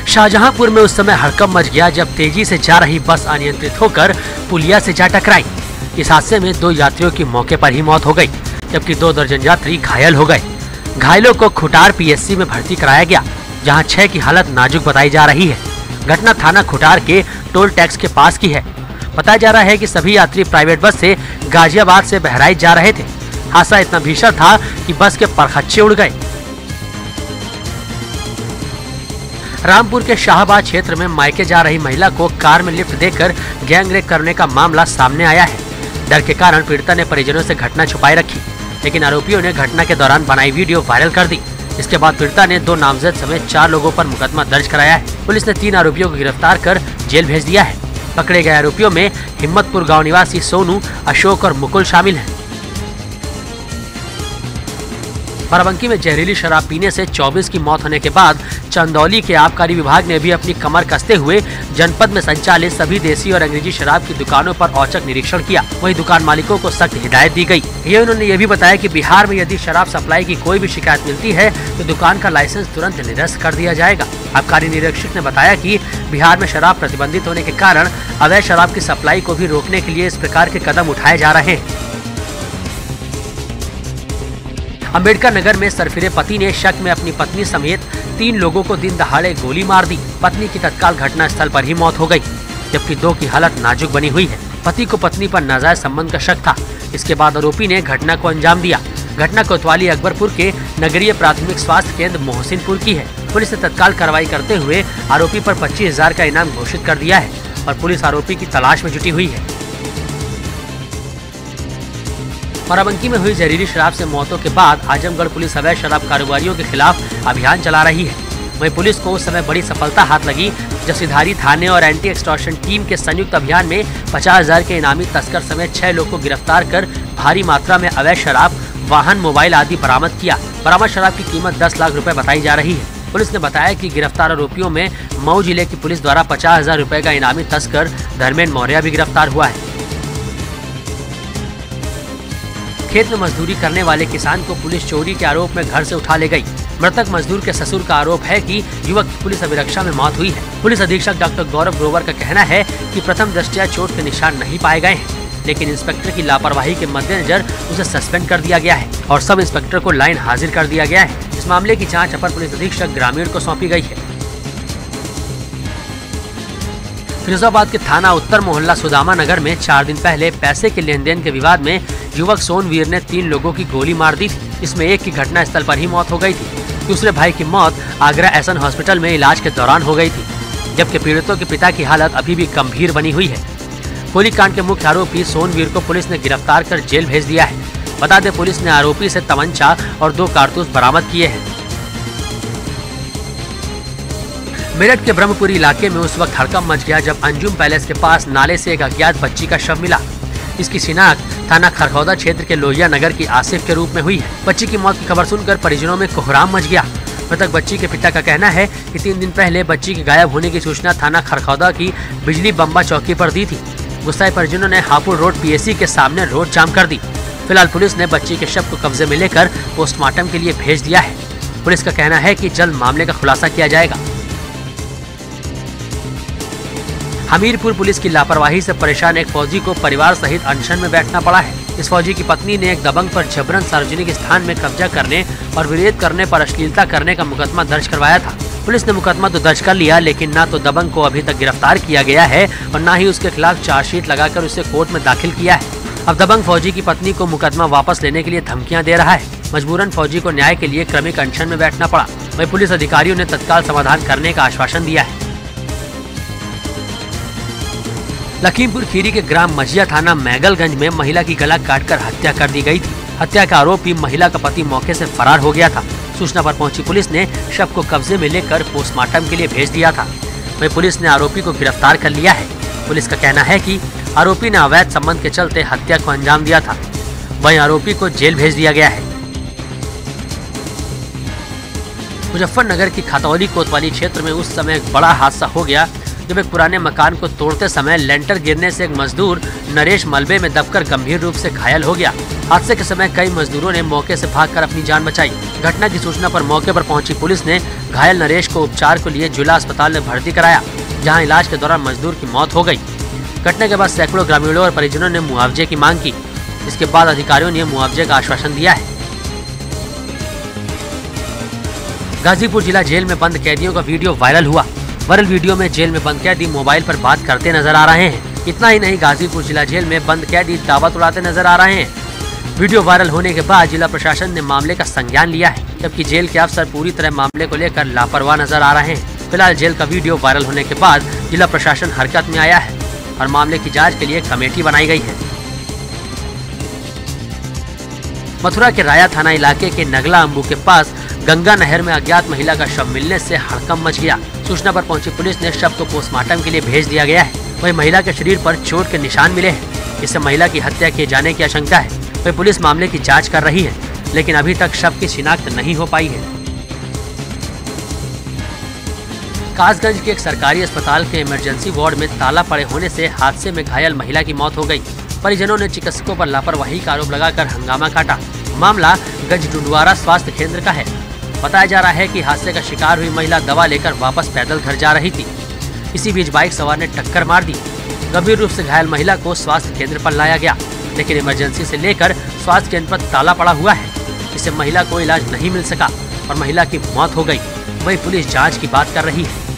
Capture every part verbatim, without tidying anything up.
शाहजहांपुर में उस समय हड़कंप मच गया जब तेजी से जा रही बस अनियंत्रित होकर पुलिया से जा टकराई। इस हादसे में दो यात्रियों की मौके पर ही मौत हो गई, जबकि दो दर्जन यात्री घायल हो गए। घायलों को खुटार पीएससी में भर्ती कराया गया, जहां छह की हालत नाजुक बताई जा रही है। घटना थाना खुटार के टोल टैक्स के पास की है। बताया जा रहा है कि सभी यात्री प्राइवेट बस से गाजियाबाद से बहराइच जा रहे थे। हादसा इतना भीषण था कि बस के परखच्चे उड़ गए। रामपुर के शाहबाद क्षेत्र में मायके जा रही महिला को कार में लिफ्ट देकर गैंगरेप करने का मामला सामने आया है। डर के कारण पीड़िता ने परिजनों से घटना छुपाई रखी, लेकिन आरोपियों ने घटना के दौरान बनाई वीडियो वायरल कर दी। इसके बाद पीड़िता ने दो नामजद समेत चार लोगों पर मुकदमा दर्ज कराया है। पुलिस ने तीन आरोपियों को गिरफ्तार कर जेल भेज दिया है। पकड़े गए आरोपियों में हिम्मतपुर गांव निवासी सोनू, अशोक और मुकुल शामिल हैं। बाराबंकी में जहरीली शराब पीने से चौबीस की मौत होने के बाद चंदौली के आबकारी विभाग ने भी अपनी कमर कसते हुए जनपद में संचालित सभी देसी और अंग्रेजी शराब की दुकानों पर औचक निरीक्षण किया। वहीं दुकान मालिकों को सख्त हिदायत दी गई। ये उन्होंने ये भी बताया कि बिहार में यदि शराब सप्लाई की कोई भी शिकायत मिलती है तो दुकान का लाइसेंस तुरंत निरस्त कर दिया जाएगा। आबकारी निरीक्षक ने बताया कि बिहार में शराब प्रतिबंधित होने के कारण अवैध शराब की सप्लाई को भी रोकने के लिए इस प्रकार के कदम उठाए जा रहे हैं। अंबेडकर नगर में सरफिरे पति ने शक में अपनी पत्नी समेत तीन लोगों को दिन दहाड़े गोली मार दी। पत्नी की तत्काल घटना स्थल पर ही मौत हो गई, जबकि दो की हालत नाजुक बनी हुई है। पति को पत्नी पर नाजायज संबंध का शक था। इसके बाद आरोपी ने घटना को अंजाम दिया। घटना कोतवाली अकबरपुर के नगरीय प्राथमिक स्वास्थ्य केंद्र मोहसिनपुर की है। पुलिस ने तत्काल कार्रवाई करते हुए आरोपी पर पच्चीस हजार का इनाम घोषित कर दिया है और पुलिस आरोपी की तलाश में जुटी हुई है। बाराबंकी में हुई जहरीली शराब से मौतों के बाद आजमगढ़ पुलिस अवैध शराब कारोबारियों के खिलाफ अभियान चला रही है। वहीं पुलिस को उस समय बड़ी सफलता हाथ लगी जब सिधारी थाने और एंटी एक्सटॉर्शन टीम के संयुक्त अभियान में पचास हजार के इनामी तस्कर समेत छह लोग को गिरफ्तार कर भारी मात्रा में अवैध शराब, वाहन, मोबाइल आदि बरामद किया। बरामद शराब की कीमत दस लाख रुपए बताई जा रही है। पुलिस ने बताया कि गिरफ्तार आरोपियों में मऊ जिले की पुलिस द्वारा पचास हजार रुपए का इनामी तस्कर धर्मेंद्र मौर्य भी गिरफ्तार हुआ है। खेत में मजदूरी करने वाले किसान को पुलिस चोरी के आरोप में घर से उठा ले गई। मृतक मजदूर के ससुर का आरोप है कि युवक की पुलिस अभिरक्षा में मौत हुई है। पुलिस अधीक्षक डॉक्टर गौरव ग्रोवर का कहना है कि प्रथम दृष्टया चोट के निशान नहीं पाए गए हैं, लेकिन इंस्पेक्टर की लापरवाही के मद्देनजर उसे सस्पेंड कर दिया गया है और सब इंस्पेक्टर को लाइन हाजिर कर दिया गया है। इस मामले की जाँच अपर पुलिस अधीक्षक ग्रामीण को सौंपी गई है। फिरोजाबाद के थाना उत्तर मोहल्ला सुदामा नगर में चार दिन पहले पैसे के लेन देन के विवाद में युवक सोनवीर ने तीन लोगों की गोली मार दी थी। इसमें एक की घटना स्थल पर ही मौत हो गई थी। दूसरे भाई की मौत आगरा एसन हॉस्पिटल में इलाज के दौरान हो गई थी, जबकि पीड़ितों के पिता की हालत अभी भी गंभीर बनी हुई है। गोलीकांड के मुख्य आरोपी सोनवीर को पुलिस ने गिरफ्तार कर जेल भेज दिया है। बता दें, पुलिस ने आरोपी से तमंचा और दो कारतूस बरामद किए हैं। मेरठ के ब्रह्मपुरी इलाके में उस वक्त हड़कंप मच गया जब अंजुम पैलेस के पास नाले से एक अज्ञात बच्ची का शव मिला। इसकी शिनाख्त थाना खरखौदा क्षेत्र के लोहिया नगर की आसिफ के रूप में हुई है। बच्ची की मौत की खबर सुनकर परिजनों में कोहराम मच गया। मृतक बच्ची के पिता का कहना है कि तीन दिन पहले बच्ची के गायब होने की सूचना थाना खरखौदा की बिजली बम्बा चौकी पर दी थी। गुस्साए परिजनों ने हापुड़ रोड पीएससी के सामने रोड जाम कर दी। फिलहाल पुलिस ने बच्ची के शव को कब्जे में लेकर पोस्टमार्टम के लिए भेज दिया है। पुलिस का कहना है कि जल्द मामले का खुलासा किया जाएगा। हमीरपुर पुलिस की लापरवाही से परेशान एक फौजी को परिवार सहित अनशन में बैठना पड़ा है। इस फौजी की पत्नी ने एक दबंग पर जबरन सार्वजनिक स्थान में कब्जा करने और विरोध करने पर अश्लीलता करने का मुकदमा दर्ज करवाया था। पुलिस ने मुकदमा तो दर्ज कर लिया, लेकिन न तो दबंग को अभी तक गिरफ्तार किया गया है और न ही उसके खिलाफ चार्जशीट लगाकर उसे कोर्ट में दाखिल किया है। अब दबंग फौजी की पत्नी को मुकदमा वापस लेने के लिए धमकियां दे रहा है। मजबूरन फौजी को न्याय के लिए क्रमिक अनशन में बैठना पड़ा। वहीं पुलिस अधिकारियों ने तत्काल समाधान करने का आश्वासन दिया है। लखीमपुर खीरी के ग्राम मजिया थाना मैगलगंज में महिला की गला काटकर हत्या कर दी गई थी। हत्या का आरोपी महिला का पति मौके से फरार हो गया था। सूचना पर पहुंची पुलिस ने शव को कब्जे में लेकर पोस्टमार्टम के लिए भेज दिया था। वहीं पुलिस ने आरोपी को गिरफ्तार कर लिया है। पुलिस का कहना है कि आरोपी ने अवैध संबंध के चलते हत्या को अंजाम दिया था। वहीं आरोपी को जेल भेज दिया गया है। मुजफ्फरनगर की खतौली कोतवाली क्षेत्र में उस समय एक बड़ा हादसा हो गया जब एक पुराने मकान को तोड़ते समय लेंटर गिरने से एक मजदूर नरेश मलबे में दबकर गंभीर रूप से घायल हो गया। हादसे के समय कई मजदूरों ने मौके से भागकर अपनी जान बचाई। घटना की सूचना पर मौके पर पहुंची पुलिस ने घायल नरेश को उपचार के लिए जिला अस्पताल में भर्ती कराया, जहां इलाज के दौरान मजदूर की मौत हो गई। घटना के बाद सैकड़ों ग्रामीणों और परिजनों ने मुआवजे की मांग की। इसके बाद अधिकारियों ने मुआवजे का आश्वासन दिया है। गाजीपुर जिला जेल में बंद कैदियों का वीडियो वायरल हुआ। वायरल वीडियो में जेल में बंद कैदी मोबाइल पर बात करते नजर आ रहे हैं। इतना ही नहीं, गाजीपुर जिला जेल में बंद कैदी दावत उड़ाते नजर आ रहे हैं। वीडियो वायरल होने के बाद जिला प्रशासन ने मामले का संज्ञान लिया है, जबकि जेल के अफसर पूरी तरह मामले को लेकर लापरवाह नजर आ रहे हैं। फिलहाल जेल का वीडियो वायरल होने के बाद जिला प्रशासन हरकत में आया है और मामले की जाँच के लिए कमेटी बनाई गई है। मथुरा के राया थाना इलाके के नगला अम्बू के पास गंगा नहर में अज्ञात महिला का शव मिलने से हड़कंप मच गया। सूचना पर पहुंची पुलिस ने शव को पोस्टमार्टम के लिए भेज दिया गया है। वही महिला के शरीर पर चोट के निशान मिले हैं, इससे महिला की हत्या किए जाने की आशंका है। वही पुलिस मामले की जांच कर रही है, लेकिन अभी तक शव की शिनाख्त नहीं हो पाई है। कासगंज के एक सरकारी अस्पताल के इमरजेंसी वार्ड में ताला पड़े होने से हादसे में घायल महिला की मौत हो गई। परिजनों ने चिकित्सकों पर लापरवाही का आरोप लगाकर हंगामा काटा। मामला गंज डुंडवारा स्वास्थ्य केंद्र का है। बताया जा रहा है कि हादसे का शिकार हुई महिला दवा लेकर वापस पैदल घर जा रही थी। इसी बीच बाइक सवार ने टक्कर मार दी। गंभीर रूप से घायल महिला को स्वास्थ्य केंद्र पर लाया गया, लेकिन इमरजेंसी से लेकर स्वास्थ्य केंद्र पर ताला पड़ा हुआ है। इससे महिला को इलाज नहीं मिल सका और महिला की मौत हो गई। वही पुलिस जांच की बात कर रही है।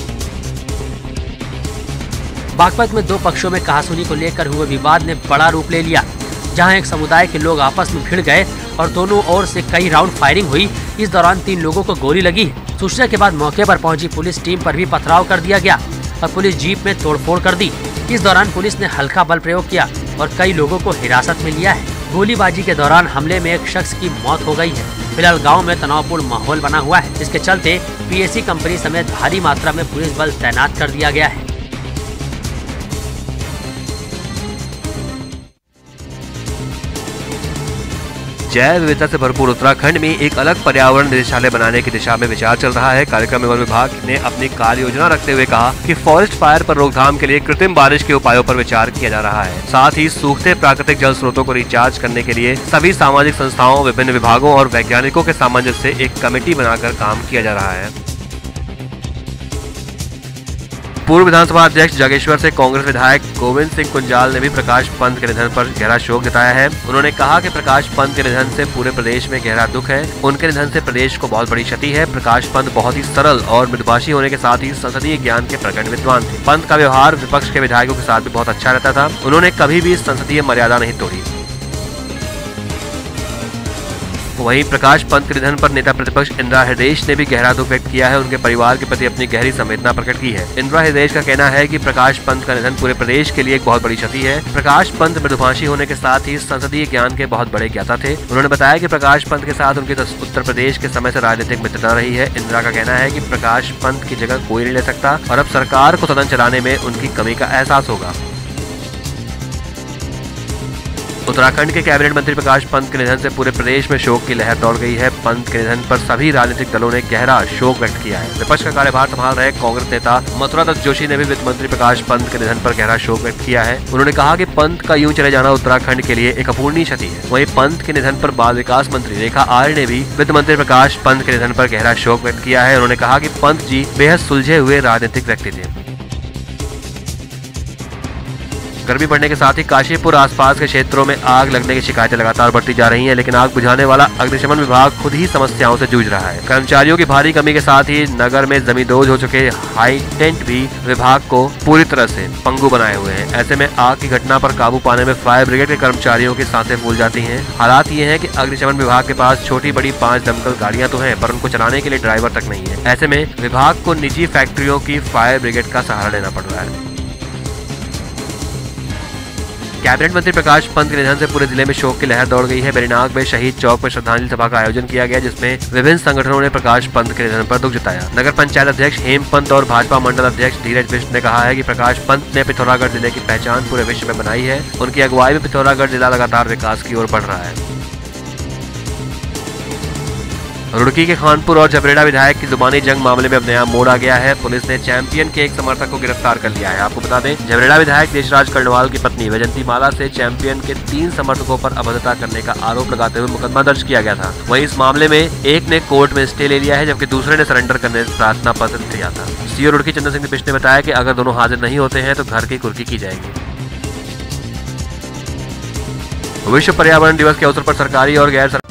बागपत में दो पक्षों में कहासुनी को लेकर हुए विवाद ने बड़ा रूप ले लिया, जहां एक समुदाय के लोग आपस में भिड़ गए और दोनों ओर से कई राउंड फायरिंग हुई। इस दौरान तीन लोगों को गोली लगी। सूचना के बाद मौके पर पहुंची पुलिस टीम पर भी पथराव कर दिया गया और पुलिस जीप में तोड़फोड़ कर दी। इस दौरान पुलिस ने हल्का बल प्रयोग किया और कई लोगों को हिरासत में लिया है। गोलीबाजी के दौरान हमले में एक शख्स की मौत हो गई है। फिलहाल गाँव में तनावपूर्ण माहौल बना हुआ है। इसके चलते पीएसी कंपनी समेत भारी मात्रा में पुलिस बल तैनात कर दिया गया है। जैव विविधता से भरपूर उत्तराखंड में एक अलग पर्यावरण निदेशालय बनाने की दिशा में विचार चल रहा है। कार्यक्रम में वन विभाग ने अपनी कार्य योजना रखते हुए कहा कि फॉरेस्ट फायर पर रोकथाम के लिए कृत्रिम बारिश के उपायों पर विचार किया जा रहा है। साथ ही सूखते प्राकृतिक जल स्रोतों को रिचार्ज करने के लिए सभी सामाजिक संस्थाओं, विभिन्न विभागों और वैज्ञानिकों के सामंजस्य से एक कमेटी बनाकर काम किया जा रहा है। पूर्व विधानसभा अध्यक्ष जागेश्वर से कांग्रेस विधायक गोविंद सिंह कुंजाल ने भी प्रकाश पंत के निधन पर गहरा शोक जताया है। उन्होंने कहा कि प्रकाश पंत के निधन से पूरे प्रदेश में गहरा दुख है। उनके निधन से प्रदेश को बहुत बड़ी क्षति है। प्रकाश पंत बहुत ही सरल और मृदुभाषी होने के साथ ही संसदीय ज्ञान के प्रगट विद्वान थे। पंत का व्यवहार विपक्ष के विधायकों के साथ भी बहुत अच्छा रहता था। उन्होंने कभी भी संसदीय मर्यादा नहीं तोड़ी। वहीं प्रकाश पंत के निधन पर नेता प्रतिपक्ष इंदिरा हृदयेश ने भी गहरा दुख व्यक्त किया है। उनके परिवार के प्रति अपनी गहरी संवेदना प्रकट की है। इंदिरा हृदयेश का कहना है कि प्रकाश पंत का निधन पूरे प्रदेश के लिए एक बहुत बड़ी क्षति है। प्रकाश पंत मृदुभाषी होने के साथ ही संसदीय ज्ञान के बहुत बड़े ज्ञाता थे। उन्होंने बताया कि प्रकाश पंत के साथ उनकी उत्तर प्रदेश के समय से राजनीतिक मित्रता रही है। इंदिरा का कहना है कि प्रकाश पंत की जगह कोई नहीं ले सकता और अब सरकार को सदन चलाने में उनकी कमी का एहसास होगा। उत्तराखंड के कैबिनेट मंत्री प्रकाश पंत के निधन से पूरे प्रदेश में शोक की लहर दौड़ गई है। पंत के निधन पर सभी राजनीतिक दलों ने गहरा शोक व्यक्त किया है। विपक्ष का कार्यभार संभाल रहे कांग्रेस नेता मथुरा दत्त जोशी ने भी वित्त मंत्री प्रकाश पंत के निधन पर गहरा शोक व्यक्त किया है। उन्होंने कहा कि पंत का यूं चले जाना उत्तराखंड के लिए एक अपूर्णीय क्षति है। वहीं पंत के निधन पर बाल विकास मंत्री रेखा आर्य ने भी वित्त मंत्री प्रकाश पंत के निधन पर गहरा शोक व्यक्त किया है। उन्होंने कहा कि पंत जी बेहद सुलझे हुए राजनीतिक व्यक्ति थे। गर्मी बढ़ने के साथ ही काशीपुर आसपास के क्षेत्रों में आग लगने की शिकायतें लगातार बढ़ती जा रही हैं, लेकिन आग बुझाने वाला अग्निशमन विभाग खुद ही समस्याओं से जूझ रहा है। कर्मचारियों की भारी कमी के साथ ही नगर में जमींदोज हो चुके हाई टेंट भी विभाग को पूरी तरह से पंगु बनाए हुए हैं। ऐसे में आग की घटना पर काबू पाने में फायर ब्रिगेड के कर्मचारियों की सांसें फूल जाती हैं। हालात ये हैं कि अग्निशमन विभाग के पास छोटी बड़ी पांच दमकल गाड़ियां तो हैं, पर उनको चलाने के लिए ड्राइवर तक नहीं है। ऐसे में विभाग को निजी फैक्ट्रियों की फायर ब्रिगेड का सहारा लेना पड़ रहा है। कैबिनेट मंत्री प्रकाश पंत के निधन से पूरे जिले में शोक की लहर दौड़ गई है। बेरीनाग में शहीद चौक में श्रद्धांजलि सभा का आयोजन किया गया, जिसमें विभिन्न संगठनों ने प्रकाश पंत के निधन पर दुख जताया। नगर पंचायत अध्यक्ष हेम पंत और भाजपा मंडल अध्यक्ष धीरज बिष्ट ने कहा है कि प्रकाश पंत ने पिथौरागढ़ जिले की पहचान पूरे विश्व में बनाई है। उनकी अगुवाई में पिथौरागढ़ जिला लगातार विकास की ओर बढ़ रहा है। रुड़की के खानपुर और झबरेड़ा विधायक की जुबानी जंग मामले में अब नया मोड़ आ गया है। पुलिस ने चैंपियन के एक समर्थक को गिरफ्तार कर लिया है। आपको बता दें, झबरेड़ा विधायक देशराज कर्णवाल की पत्नी वैजंती माला से चैंपियन के तीन समर्थकों पर अभद्रता करने का आरोप लगाते हुए मुकदमा दर्ज किया गया था। वहीं इस मामले में एक ने कोर्ट में स्टे ले लिया है, जबकि दूसरे ने सरेंडर करने प्रार्थना पत्र दिया था। सीओ रुड़की चंदन सिंह बिष्ट ने बताया कि अगर दोनों हाजिर नहीं होते हैं तो घर की कुर्की की जाएगी। विश्व पर्यावरण दिवस के अवसर पर सरकारी और गैर